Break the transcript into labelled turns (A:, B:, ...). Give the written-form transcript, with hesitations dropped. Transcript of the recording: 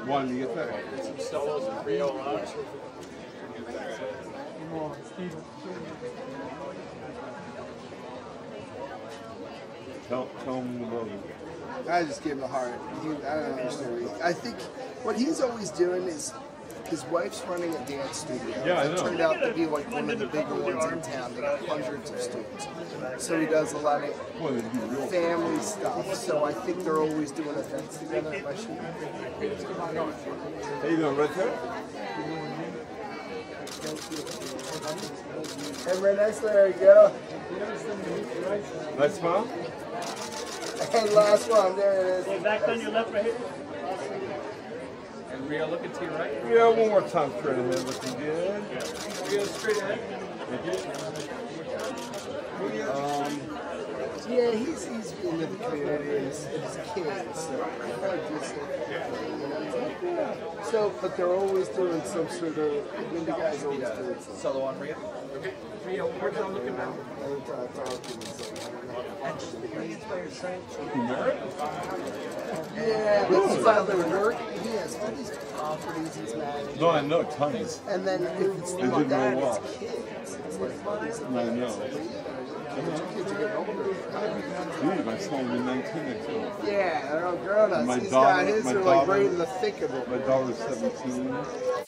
A: Why did you get that?
B: Some solos in Rio.
A: Tell me about it.
C: I just gave him a heart. I don't understand. I think what he's always doing is his wife's running a dance studio.
A: Yeah, I know.
C: It turned out to be like one of the bigger ones in town. They got hundreds of students. So he does a lot of family stuff. So I think they're always doing events together.
A: How you doing, right there?
C: Hey, right next there you go.
A: Nice smile?
C: And last one, there it is.
B: Hey, back on your left right here. And Rio, looking to your right.
A: Yeah, one more time straight ahead, looking good.
B: Rio, straight ahead.
C: Yeah, he's into the community and his kids. So, but they're always doing some sort of, the guys always doing something.
B: Solo on Rio. Okay. Rio, one more time looking back.
C: Yeah, that's how they work. He has all these properties he's managing.
A: No, I know, tons.
C: And then if it's
A: They
C: not
A: didn't
C: that,
A: know
C: it's
A: what.
C: kids. It's like buddies.
A: I know.
C: Kids are getting older.
A: Dude, my son will be 19 next month.
C: Yeah, they're all grown-ups.
A: My
C: He's
A: daughter-
C: got his
A: my
C: are like
A: daughter-
C: right in the thick of it.
A: My daughter's 17.